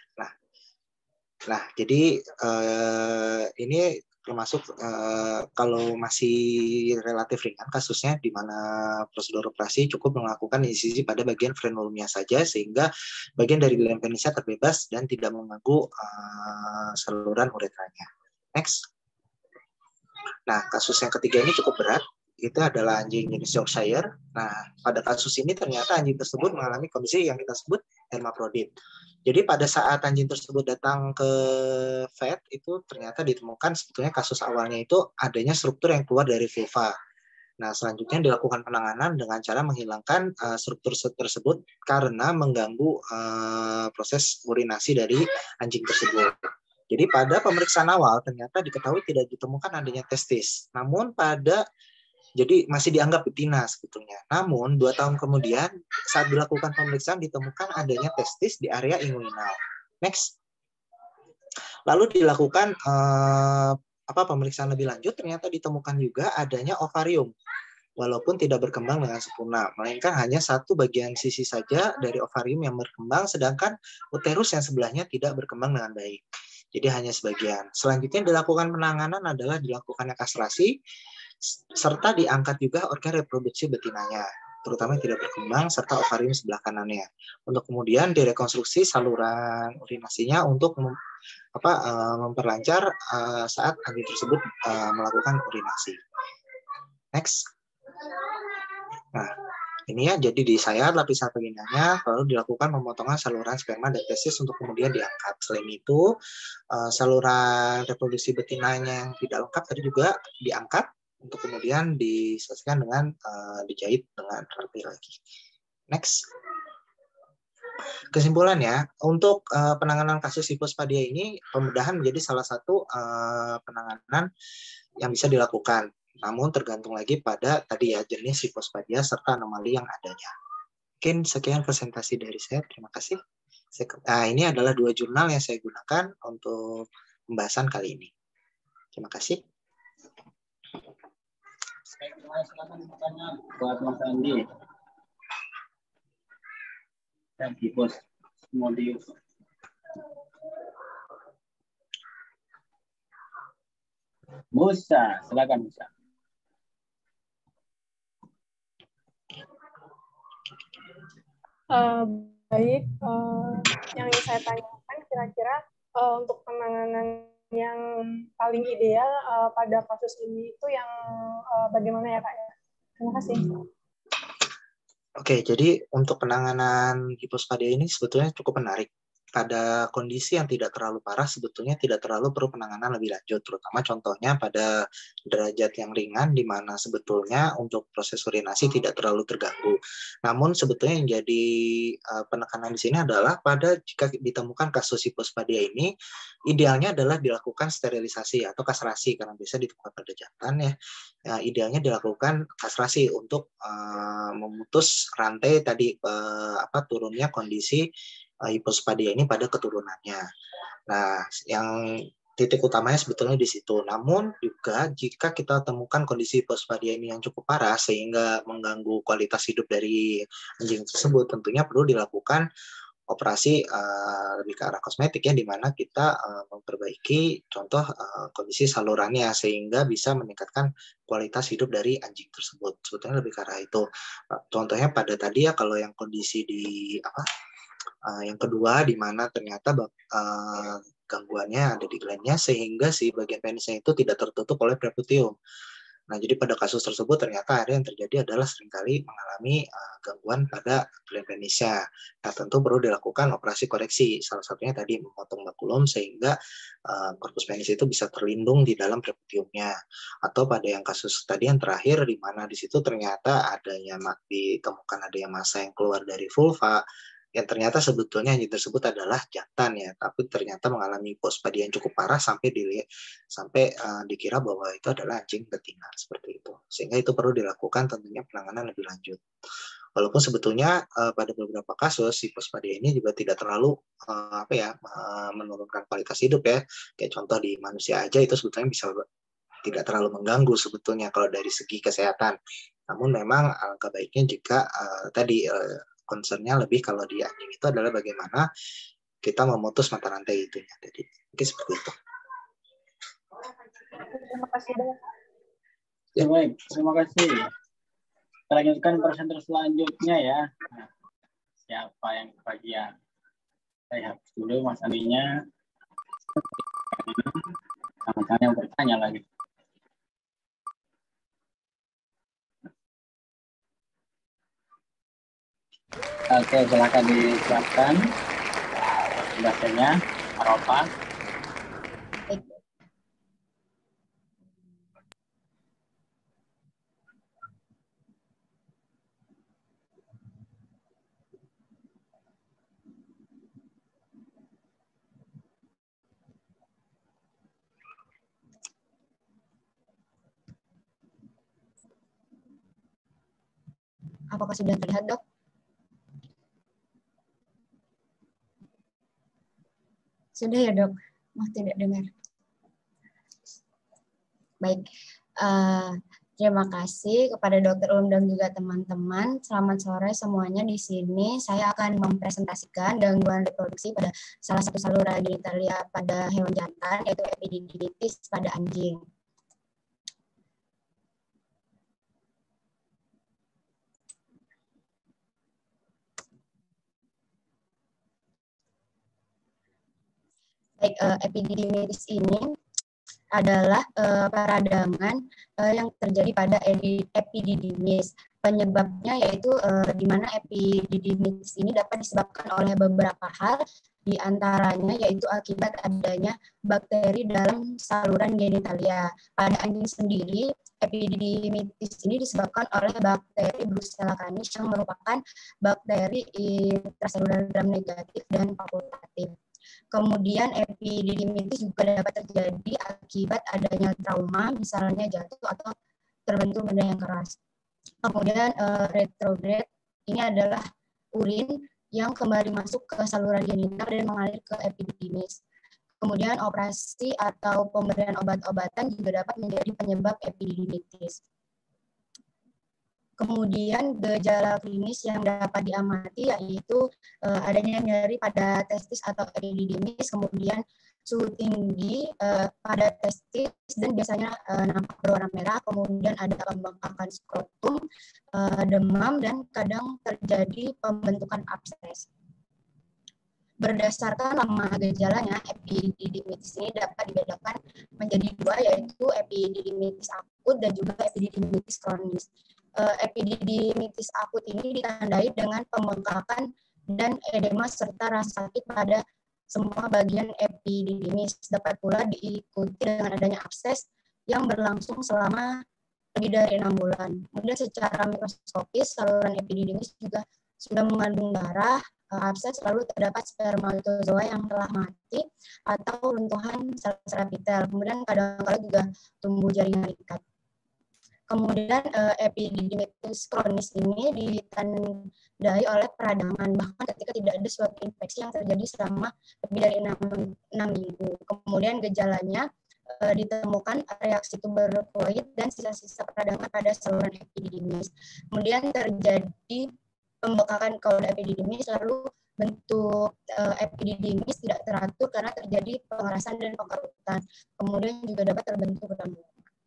Nah, jadi ini termasuk kalau masih relatif ringan kasusnya, di mana prosedur operasi cukup melakukan insisi pada bagian frenulumnya saja, sehingga bagian dari gland penisnya terbebas dan tidak mengganggu saluran uretranya. Next. Nah, kasus yang ketiga ini cukup berat. Itu adalah anjing jenis Yorkshire. Nah, pada kasus ini ternyata anjing tersebut mengalami kondisi yang kita sebut hermaprodit. Jadi pada saat anjing tersebut datang ke vet, itu ternyata ditemukan sebetulnya kasus awalnya itu adanya struktur yang keluar dari vulva. Nah, selanjutnya dilakukan penanganan dengan cara menghilangkan struktur tersebut karena mengganggu proses urinasi dari anjing tersebut. Jadi pada pemeriksaan awal ternyata diketahui tidak ditemukan adanya testis. Namun jadi masih dianggap betina sebetulnya. Namun 2 tahun kemudian saat dilakukan pemeriksaan ditemukan adanya testis di area inguinal. Next. Lalu dilakukan pemeriksaan lebih lanjut, ternyata ditemukan juga adanya ovarium. Walaupun tidak berkembang dengan sempurna, melainkan hanya satu bagian sisi saja dari ovarium yang berkembang, sedangkan uterus yang sebelahnya tidak berkembang dengan baik. Jadi hanya sebagian. Selanjutnya dilakukan penanganan adalah dilakukannya kastrasi, serta diangkat juga organ reproduksi betinanya, terutama yang tidak berkembang, serta ovarium sebelah kanannya. Untuk kemudian direkonstruksi saluran urinasinya untuk memperlancar saat anjing tersebut melakukan urinasi. Next. Nah, ini ya, jadi disayat lapisan vaginanya, lalu dilakukan pemotongan saluran sperma dan testis untuk kemudian diangkat. Selain itu, saluran reproduksi betinanya yang tidak lengkap tadi juga diangkat untuk kemudian diselesaikan dengan dijahit dengan rapi lagi. Next. Kesimpulannya, untuk penanganan kasus hipospadia ini, pembedahan menjadi salah satu penanganan yang bisa dilakukan. Namun tergantung lagi pada tadi ya jenis hipospadia serta anomali yang adanya. Mungkin sekian presentasi dari saya. Terima kasih. Ini adalah 2 jurnal yang saya gunakan untuk pembahasan kali ini. Terima kasih.
Silakan bertanya buat Mas Andi. Dan Hipos Modius. Musa, silakan Musa.
Baik, yang ingin saya tanyakan kira-kira untuk penanganan yang paling ideal pada kasus ini itu yang bagaimana ya Kak? Terima kasih.
Oke, jadi untuk penanganan hipospadia ini sebetulnya cukup menarik. Pada kondisi yang tidak terlalu parah, sebetulnya tidak terlalu perlu penanganan lebih lanjut, terutama contohnya pada derajat yang ringan, di mana sebetulnya untuk proses urinasi tidak terlalu terganggu. Namun sebetulnya yang jadi penekanan di sini adalah pada jika ditemukan kasus hipospadia ini, idealnya adalah dilakukan sterilisasi atau kastrasi, karena biasa ditemukan pada jantan ya. Idealnya dilakukan kastrasi untuk memutus rantai tadi turunnya kondisi hipospadia ini pada keturunannya. Nah, yang titik utamanya sebetulnya di situ. Namun juga jika kita temukan kondisi hipospadia ini yang cukup parah sehingga mengganggu kualitas hidup dari anjing tersebut, tentunya perlu dilakukan operasi lebih ke arah kosmetik ya, di mana kita memperbaiki contoh kondisi salurannya sehingga bisa meningkatkan kualitas hidup dari anjing tersebut. Sebetulnya lebih ke arah itu. Contohnya pada tadi ya, kalau yang kondisi di yang kedua, di mana ternyata gangguannya ada di glandnya sehingga si bagian penisnya itu tidak tertutup oleh preputium. Nah, jadi pada kasus tersebut ternyata ada yang terjadi adalah seringkali mengalami gangguan pada gland penisnya. Nah, tentu perlu dilakukan operasi koreksi. Salah satunya tadi memotong bakulum sehingga korpus penis itu bisa terlindung di dalam preputiumnya. Atau pada yang kasus tadi yang terakhir, di mana di situ ternyata ditemukan adanya massa yang keluar dari vulva, yang ternyata sebetulnya anjing tersebut adalah jantan ya, tapi ternyata mengalami hipospadia yang cukup parah sampai dikira bahwa itu adalah anjing betina seperti itu. Sehingga itu perlu dilakukan tentunya penanganan lebih lanjut. Walaupun sebetulnya pada beberapa kasus hipospadia ini juga tidak terlalu menurunkan kualitas hidup ya. Kayak contoh di manusia aja itu sebetulnya bisa tidak terlalu mengganggu sebetulnya kalau dari segi kesehatan. Namun memang alangkah baiknya jika concern-nya lebih kalau di anjing itu adalah bagaimana kita memutus mata rantai itu ya. Jadi mungkin seperti itu.
Terima kasih banyak.
Ya, baik, terima kasih. Kita lanjutkan presenter selanjutnya ya. Nah, siapa yang kebagian? Saya hapus dulu Mas Andinya. Sama-sama yang bertanya lagi. Oke, silakan disiapkan bahasanya, Aropa.
Apakah sudah terlihat, Dok? Sudah ya, Dok? Tidak dengar. Baik. Terima kasih kepada Dr. Ulum dan juga teman-teman. Selamat sore semuanya di sini. Saya akan mempresentasikan gangguan reproduksi pada salah satu saluran genitalia pada hewan jantan, yaitu epididymitis pada anjing. Baik, epididymitis ini adalah peradangan yang terjadi pada epididymis. Penyebabnya yaitu di mana epididymitis ini dapat disebabkan oleh beberapa hal, Di antaranya yaitu akibat adanya bakteri dalam saluran genitalia. Pada anjing sendiri, epididimitis ini disebabkan oleh bakteri Brucella canis yang merupakan bakteri intraselular gram negatif dan fakultatif. Kemudian epididimitis juga dapat terjadi akibat adanya trauma, misalnya jatuh atau terbentur benda yang keras. Kemudian retrograde ini adalah urin yang kembali masuk ke saluran genital dan mengalir ke epididymis. Kemudian operasi atau pemberian obat-obatan juga dapat menjadi penyebab epididimitis. Kemudian gejala klinis yang dapat diamati yaitu adanya nyeri pada testis atau epididymis, kemudian suhu tinggi pada testis dan biasanya nampak berwarna merah, kemudian ada pembengkakan skrotum, demam, dan kadang terjadi pembentukan abses. Berdasarkan nama gejalanya, epididimitis ini dapat dibedakan menjadi dua, yaitu epididimitis akut dan juga epididimitis kronis. Epididimitis akut ini ditandai dengan pembengkakan dan edema serta rasa sakit pada semua bagian epididymis. Dapat pula diikuti dengan adanya abses yang berlangsung selama lebih dari 6 bulan. Kemudian secara mikroskopis, saluran epididymis juga sudah mengandung darah, abses, lalu terdapat spermatozoa yang telah mati atau runtuhan sel-sel epitel. Kemudian kadang-kadang juga tumbuh jaringan ikat. Kemudian epididimitis kronis ini ditandai oleh peradangan, bahkan ketika tidak ada suatu infeksi yang terjadi selama lebih dari 6 minggu. Kemudian gejalanya ditemukan reaksi tuberkuloid dan sisa-sisa peradangan pada saluran epididymis. Kemudian terjadi pembekakan kaul epididymis, lalu bentuk epididymis tidak teratur karena terjadi pengerasan dan pengkerutan. Kemudian juga dapat terbentuk rambut.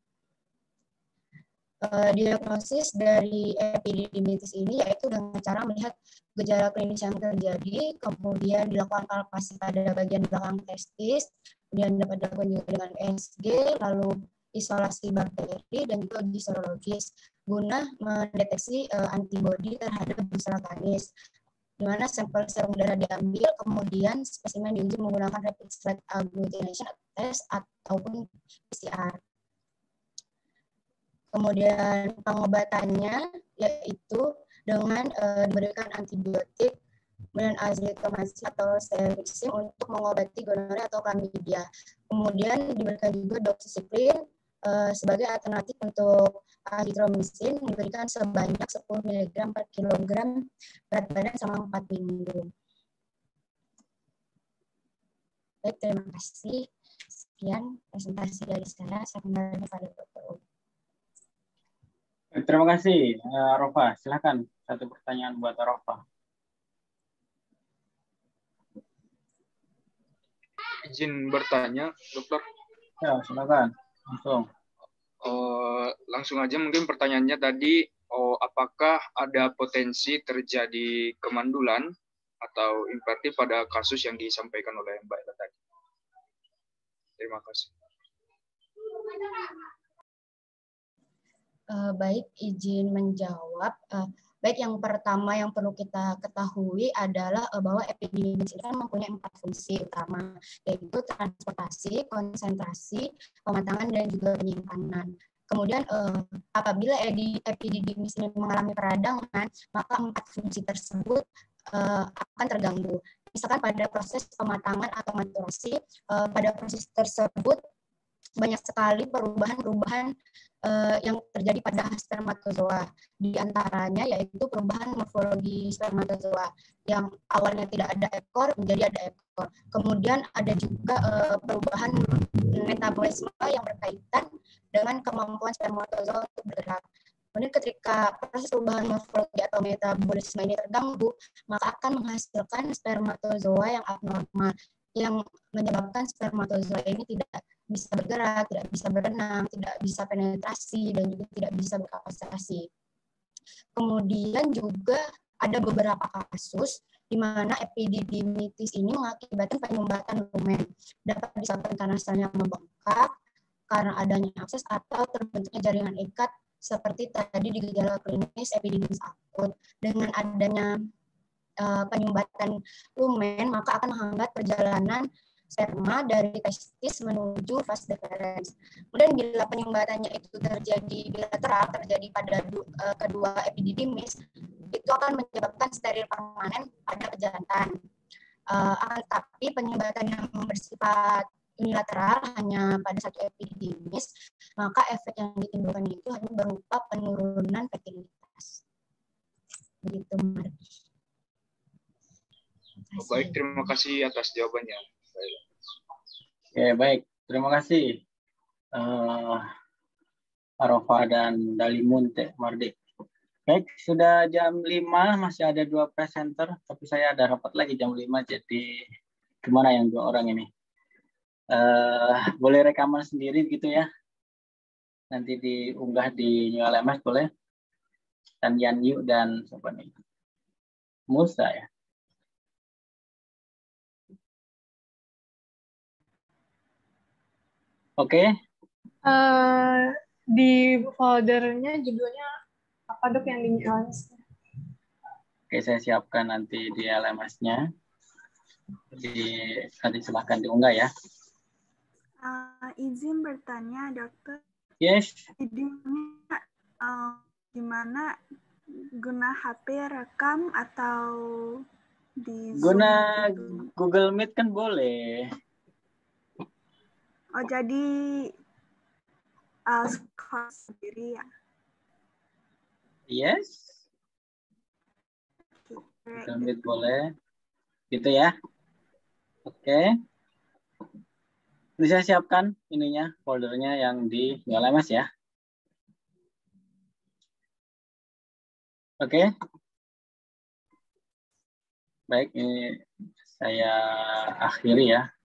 Diagnosis dari epididimitis ini yaitu dengan cara melihat gejala klinis yang terjadi, kemudian dilakukan palpasi pada bagian belakang testis, kemudian dapat dilakukan juga dengan ESG, lalu isolasi bakteri dan juga uji serologis guna mendeteksi antibodi terhadap Brucella canis, di mana sampel serum darah diambil, kemudian spesimen diuji menggunakan rapid slide agglutination test ataupun PCR. Kemudian pengobatannya yaitu dengan diberikan antibiotik, kemudian azithromycin atau cefixime untuk mengobati gonorrea atau chlamydia. Kemudian diberikan juga doxycycline sebagai alternatif untuk azithromycin, diberikan sebanyak 10 mg per kilogram berat badan selama 4 minggu. Baik, terima kasih. Sekian presentasi dari saya kembali kepada Dr.
Terima kasih, Arofa. Silakan satu pertanyaan buat Arofa.
Izin bertanya, dokter.
Ya, silakan.
Langsung aja mungkin pertanyaannya tadi, apakah ada potensi terjadi kemandulan atau infertil pada kasus yang disampaikan oleh Mbak Ella tadi? Terima kasih.
Baik, izin menjawab. Baik, yang pertama yang perlu kita ketahui adalah bahwa epididymis ini kan mempunyai 4 fungsi utama, yaitu transportasi, konsentrasi, pematangan, dan juga penyimpanan. Kemudian apabila epididymis ini mengalami peradangan, maka 4 fungsi tersebut akan terganggu. Misalkan pada proses pematangan atau maturasi, pada proses tersebut banyak sekali perubahan-perubahan yang terjadi pada spermatozoa. Di antaranya yaitu perubahan morfologi spermatozoa yang awalnya tidak ada ekor menjadi ada ekor. Kemudian ada juga perubahan metabolisme yang berkaitan dengan kemampuan spermatozoa untuk bergerak. Kemudian ketika proses perubahan morfologi atau metabolisme ini terganggu, maka akan menghasilkan spermatozoa yang abnormal, yang menyebabkan spermatozoa ini tidak bisa bergerak, tidak bisa berenang, tidak bisa penetrasi, dan juga tidak bisa berkapasitasi. Kemudian juga ada beberapa kasus di mana epididymitis ini mengakibatkan penyumbatan lumen. Dapat disebabkan karena selnya membengkak, karena adanya abses, atau terbentuknya jaringan ikat seperti tadi di gejala klinis epididymis akut. Dengan adanya penyumbatan lumen, maka akan menghambat perjalanan sperma dari testis menuju vas deferens. Kemudian bila penyumbatannya itu terjadi bilateral, terjadi pada kedua epididymis, itu akan menyebabkan steril permanen pada pejantan. Tapi penyumbatan yang bersifat unilateral hanya pada satu epididymis, maka efek yang ditimbulkan itu hanya berupa penurunan fertilitas. Begitu, Mardi.
Baik, terima kasih atas jawabannya.
Oke, baik. Terima kasih Arofah dan Dalimun Teh Mardi. Baik, sudah jam 5, masih ada 2 presenter, tapi saya ada rapat lagi jam 5, jadi gimana yang 2 orang ini? Boleh rekaman sendiri gitu ya? Nanti diunggah di New LMS boleh? Dan Yanyu dan siapa nih? Musa ya? Oke.
Di foldernya judulnya apa dok yang di LMS?
Oke, saya siapkan nanti di LMS-nya. Nanti silahkan diunggah ya.
Izin bertanya, dokter.
Yes.
Jadinya gimana guna HP rekam atau di
guna
Zoom?
Google Meet kan boleh.
Oh, jadi sendiri ya?
Yes. Google Meet boleh. Gitu ya. Oke. Ini saya siapkan ininya, foldernya yang di LMS ya. Oke. Baik, ini saya akhiri ya.